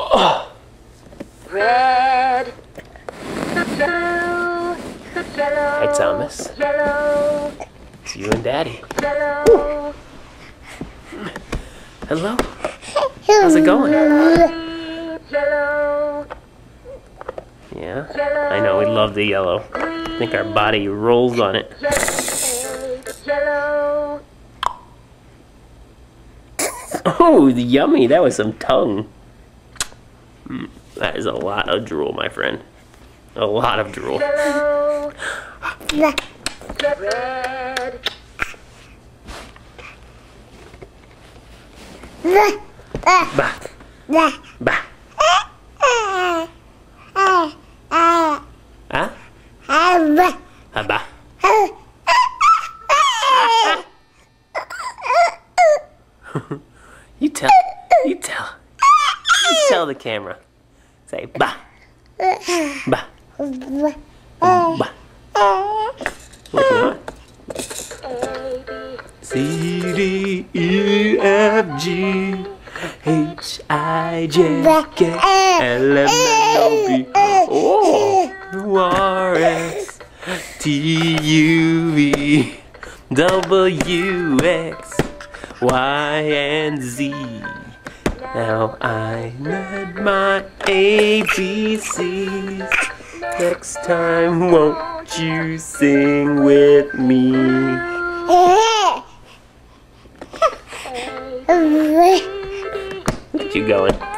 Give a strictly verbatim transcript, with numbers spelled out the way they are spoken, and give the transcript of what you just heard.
Oh. Red, yellow, yellow. Hi, Thomas. Yellow. It's you and Daddy. Yellow. Hello. How's it going? Yellow. Yeah, I know, we love the yellow. I think our body rolls on it. Yellow. Oh, yummy, that was some tongue. Mm, that is a lot of drool, my friend. A lot of drool. Yellow. Red. Bah. Bah. Huh? Abba. You tell. You tell. You tell the camera. Say ba. Ba. Ba. What do you want? C D E F G H I J K L M N O P O R S T U V W X Y and Z. Now I read my A B Cs. Next time won't you sing with me? Look at you going.